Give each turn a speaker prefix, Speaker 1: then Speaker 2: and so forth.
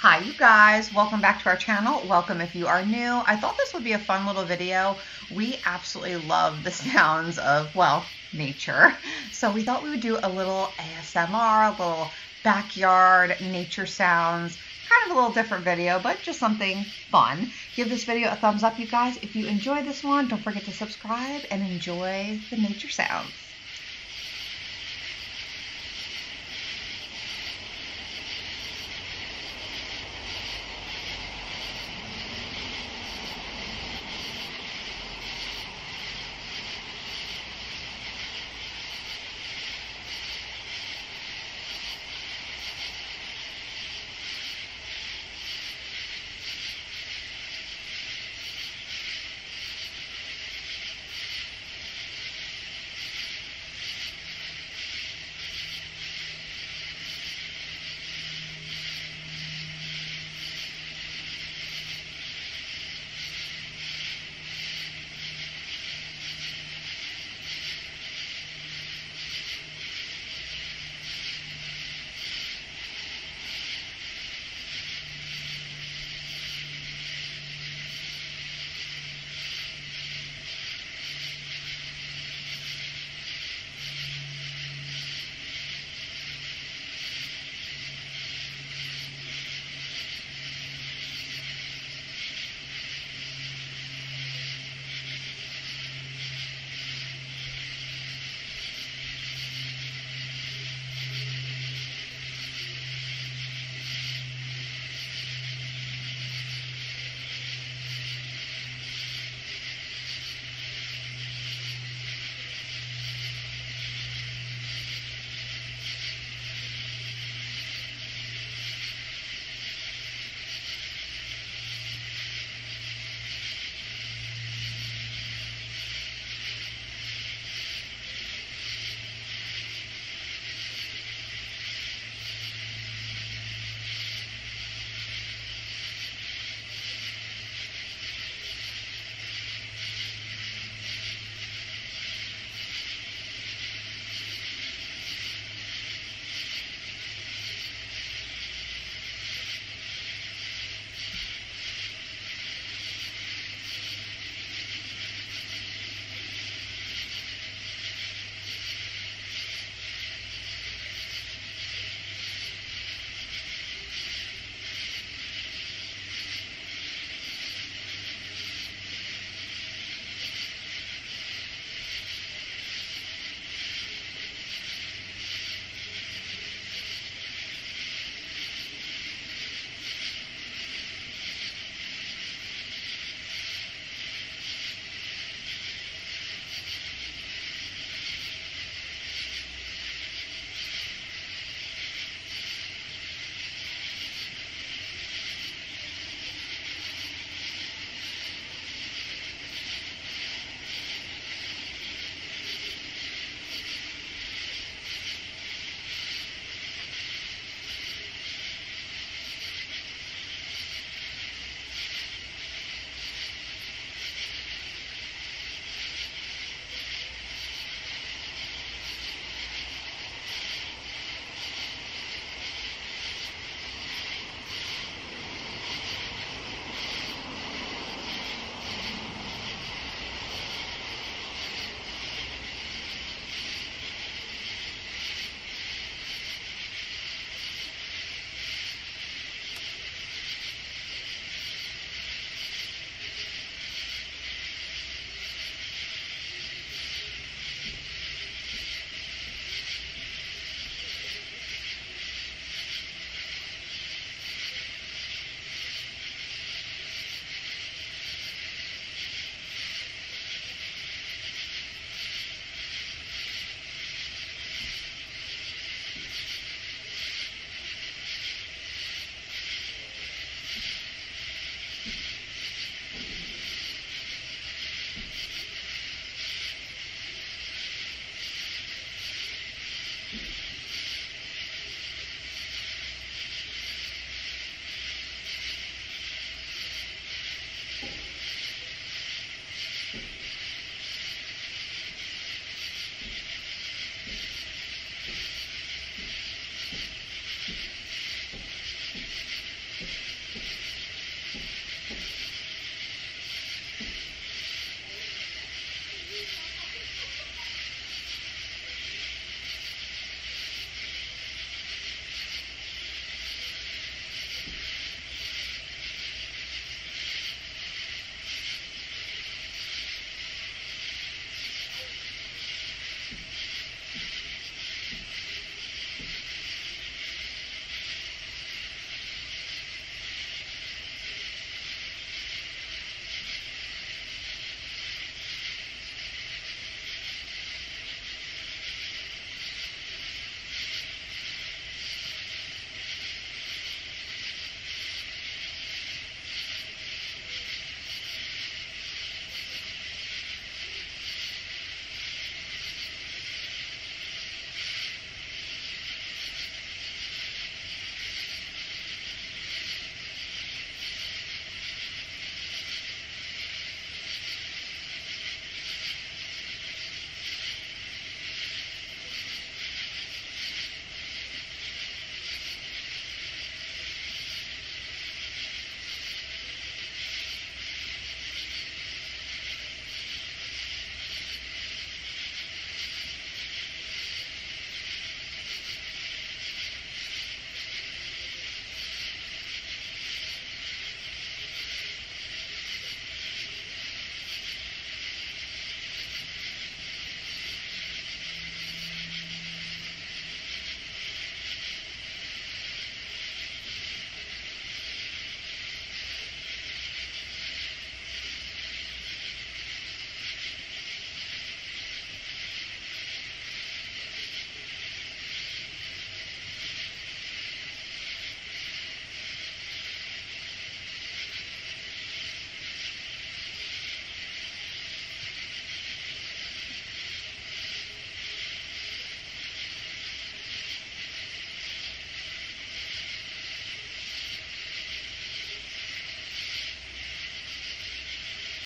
Speaker 1: Hi you guys, welcome back to our channel. Welcome if you are new. I thought this would be a fun little video. We absolutely love the sounds of, well, nature. So we thought we would do a little ASMR, a little backyard nature sounds, kind of a little different video, but just something fun. Give this video a thumbs up, you guys. If you enjoy this one, don't forget to subscribe and enjoy the nature sounds.